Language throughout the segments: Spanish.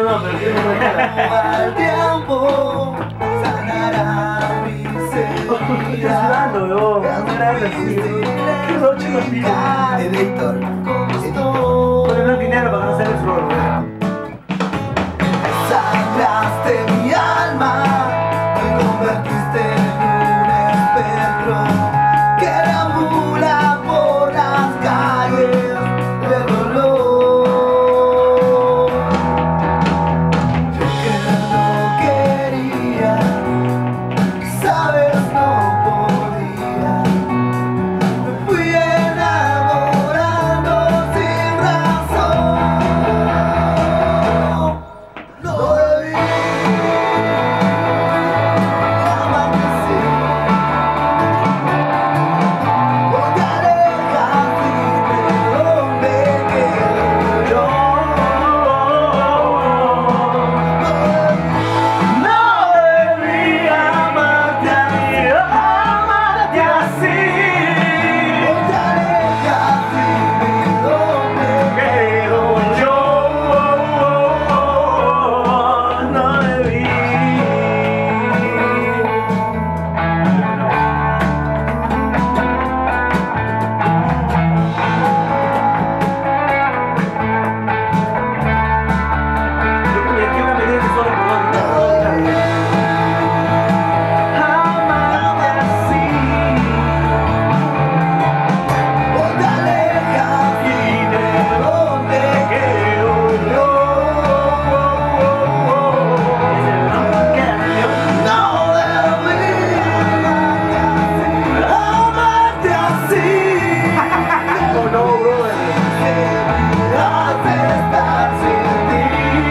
no, pero quiero que al tiempo sanará mis heridas. estás sudando, weón. Qué roche los pibes. Editor. Ponle blanco y negro para que no se vea el flor, weón. Sacaste mi alma, me convertiste en un espectro que deambula por las calles del dolor. Yo que no quería, sabes, no podía. Me fui enamorando sin razón. No debí amarte así. Hoy te alejas, dime dónde quedo yo. No debí amarte así. Hoy te alejas, dime dónde Quedo yo. No debí. Yo cometí una medida que solo por amarte así. Hoy te alejas, dime dónde quedo yo. No debí amarte así. Oh no, brother. Hace estar sin ti.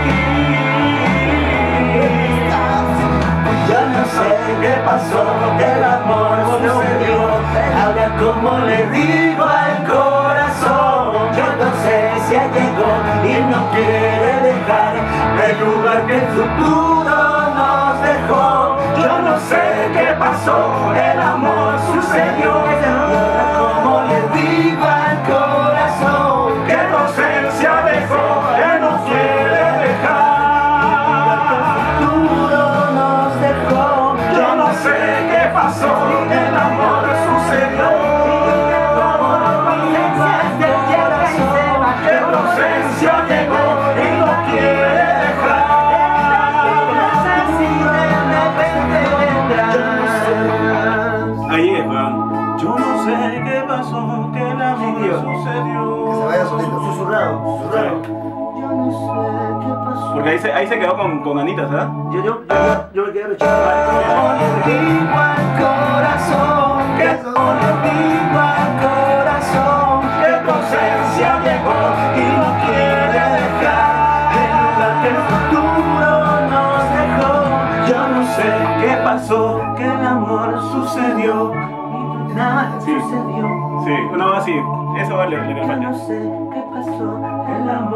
Yo no sé qué pasó, que el amor sucedió. Ahora como le digo al corazón, yo no sé si ya llegó y no quiere dejar el lugar que el futuro nos dejó. Yo no sé qué pasó, el amor sucedió. Ahora como le digo al corazón, que tu ausencia dejó, que no quiere dejar. El futuro nos dejó. Yo no sé qué pasó, el amor sucedió. Que tu ausencia llegó y no quiere dejar. Ahí es, weón. Yo no sé qué pasó, que el amor sucedió. Que se vaya solito. Susurrado, susurrado. Yo no sé qué pasó. Porque ahí se quedó con Anita, ¿sabes? Yo me quedé rechazado. Le digo al corazón, que todo le digo al corazón, que tu ausencia llegó y no quiere dejar el lugar que el futuro nos dejó. Yo no sé qué pasó, que el amor sucedió. Y nada Sí. sucedió. Sí, una vez así. Eso vale, le Yo no falta. sé qué pasó, el amor